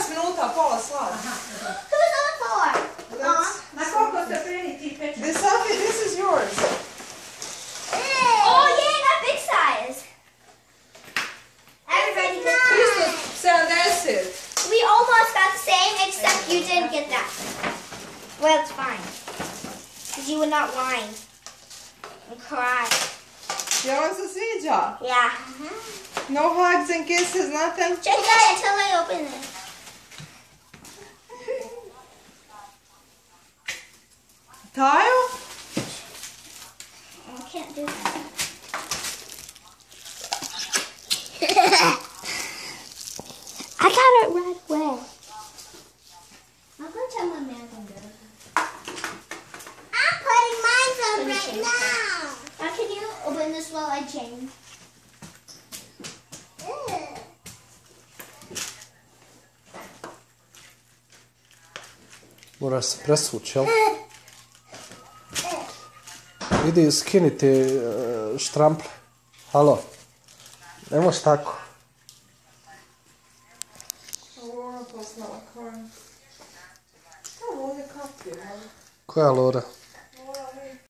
minuta, pola sata. Who's on the floor? Na koliko stepeni ti peče? This is yours. Oh yeah, that big size. Everybody gets 370. We almost got the same, except you didn't get that. Well, it's fine. Because you would not whine and cry. Ja vam se sviđa? Yeah. No hugs and kisses, nothing? Check that until I open it. Tile? I can't do that. I got it right away. I'm going to tell my man I'm good. I'm putting mine on right now. Now can you open this while I change? Moraš se presvući, jel? Idi skiniti štrample. Halo. Ne možeš tako. Lora poslala koju. Šta ovdje kapije? Koja Lora?